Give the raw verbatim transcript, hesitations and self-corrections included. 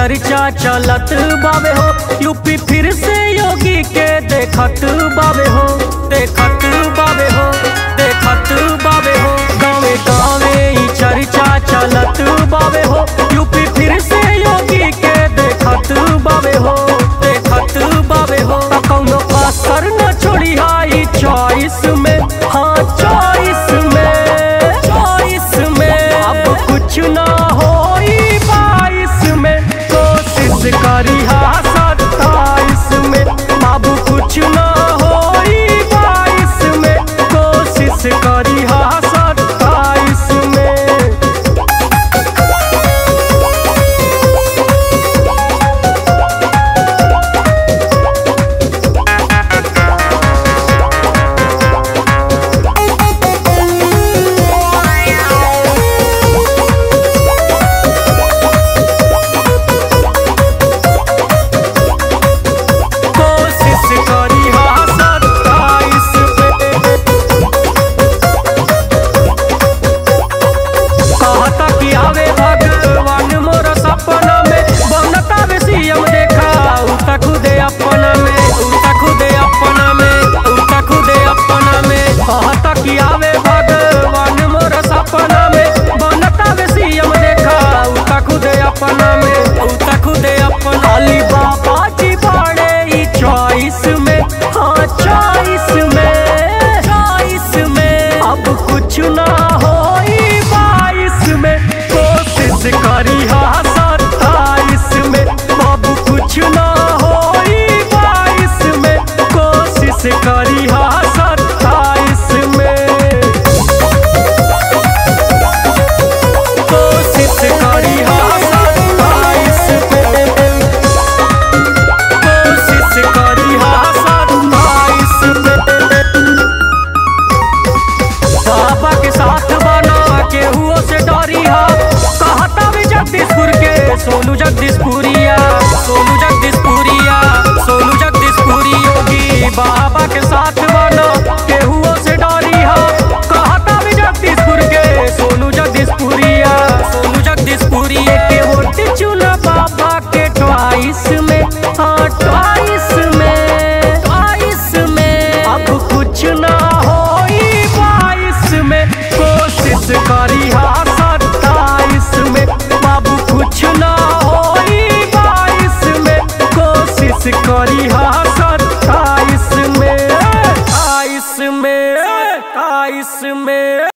चर्चा चलत बावे हो। यूपी फिर से योगी के देखत बावे हो, देखत बावे हो, देखत बावे हो। गावे गावे ई चर्चा चलत बावे हो। यूपी फिर से योगी के देखत बावे हो, देखत बावे हो। कौनो कसर न छोड़ी हाई चॉइस में, हाँ चॉइस में, चॉइस में। अब कुछ ना हो बाईस में, कोशिश करी हा सत्ताईस में। बाबू कुछ ना हो बाईस में, कोशिश करी हा सत्ताईस में। खाली बाबा जी बड़े ई चॉइस में, हाँ चॉइस में, चॉइस में। अब कुछ ना हो बाईस में, कोशिश करी हा सत्ताईस में। बाबू कुछ ना हो बाईस में, कोशिश करी हा सत्ताईस में, कोशिश करी हा सोनू जगदीशपुरिया, सोनू जगदीशपुरिया, सोनू जगदीशपुरी। योगी बाबा के साथ बना केहुओ से डरी हा। कहता भी जगदीशपुर के सोनू जगदीशपुरिया, सोनू जगदीशपुरी। के वोट चुना बाबा के ट्वाइस में, हाँ ट्वाइस में, ट्वाइस में। अब कुछ ना हो बाईस में, कोशिश करी हा सत्ताईस में। बाबू कुछ ना करी हा सत्ताईस में, अट्ठाईस में, अट्ठाईस में।